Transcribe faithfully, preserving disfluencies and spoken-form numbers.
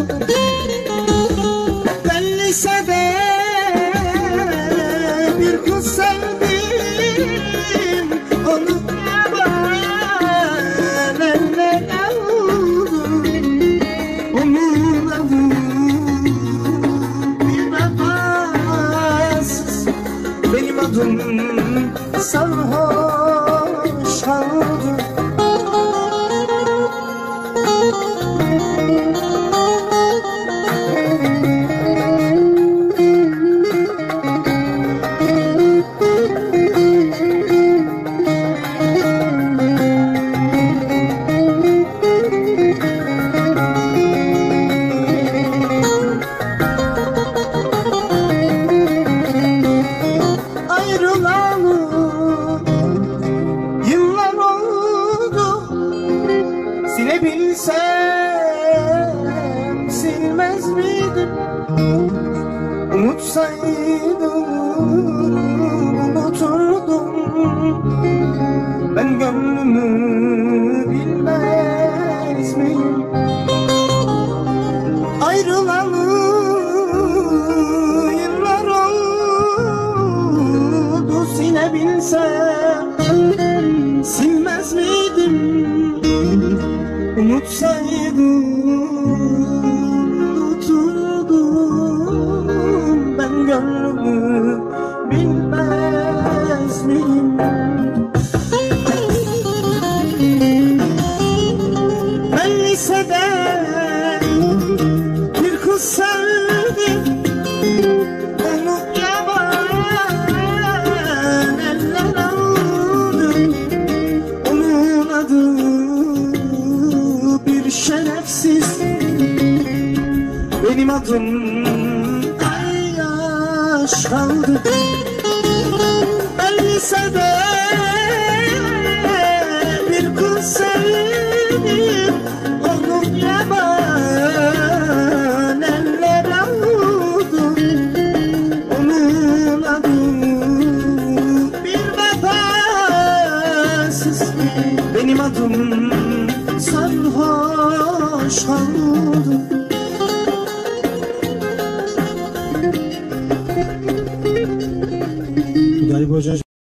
Ben lisede bir kız sevdim, onu ben eller aldım. Onun adı bir vefasız, benim adım sarhoş kaldı. Silebilsem silmez miydim? Unutsaydım unuturdum. Ben gönlümü bilmez miyim? Ayrılalı yıllar oldu. Silebilsem silmez miydim? Unutsaydım unuturdum. Ben gönlümü bilmez miyim? Ben lisede bir kız sevdim, onu yaban eller aldı. Onun adı şerefsiz, benim adım Ayyaş kaldı. Ben lisede bir kız sevdim, onu yaban eller aldı. Onun adı bir vefasız, benim adım sarhoş kaldı.